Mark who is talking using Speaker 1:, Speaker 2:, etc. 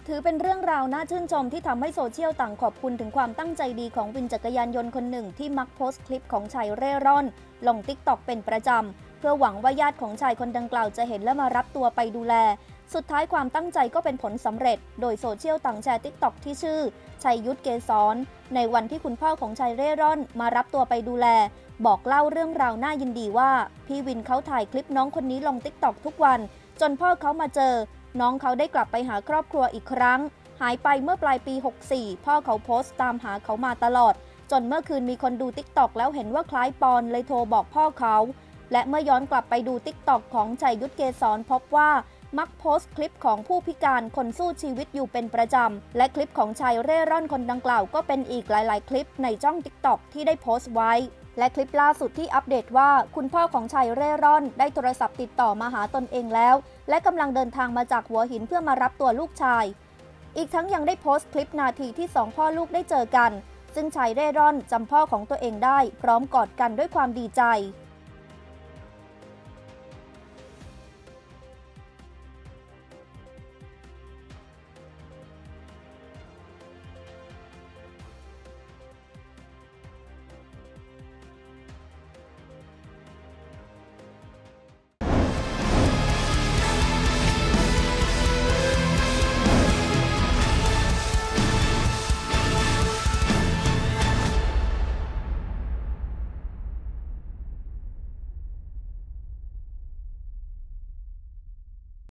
Speaker 1: ถือเป็นเรื่องราวน่าชื่นชมที่ทำให้โซเชียลต่างขอบคุณถึงความตั้งใจดีของวินจักรยานยนต์คนหนึ่งที่มักโพสต์คลิปของชายเร่ร่อนลง TikTok เป็นประจำเพื่อหวังว่าญาติของชายคนดังกล่าวจะเห็นและมารับตัวไปดูแลสุดท้ายความตั้งใจก็เป็นผลสำเร็จโดยโซเชียลต่างแชร์ TikTok ที่ชื่อชัยยุทธเกษรในวันที่คุณพ่อของชายเร่ร่อนมารับตัวไปดูแลบอกเล่าเรื่องราวน่ายินดีว่าพี่วินเขาถ่ายคลิปน้องคนนี้ลง TikTok ทุกวันจนพ่อเขามาเจอน้องเขาได้กลับไปหาครอบครัวอีกครั้งหายไปเมื่อปลายปี 64 พ่อเขาโพสต์ตามหาเขามาตลอดจนเมื่อคืนมีคนดู TikTok แล้วเห็นว่าคล้ายปอนเลยโทรบอกพ่อเขาและเมื่อย้อนกลับไปดู TikTok ของชัยยุทธเกษรพบว่ามักโพสต์คลิปของผู้พิการคนสู้ชีวิตอยู่เป็นประจำและคลิปของชายเร่ร่อนคนดังกล่าวก็เป็นอีกหลายๆคลิปในช่อง TikTok ที่ได้โพสต์ไว้และคลิปล่าสุดที่อัปเดตว่าคุณพ่อของชายเร่ร่อนได้โทรศัพท์ติดต่อมาหาตนเองแล้วและกำลังเดินทางมาจากหัวหินเพื่อมารับตัวลูกชายอีกทั้งยังได้โพสต์คลิปนาทีที่สองพ่อลูกได้เจอกันซึ่งชายเร่ร่อนจำพ่อของตัวเองได้พร้อมกอดกันด้วยความดีใจ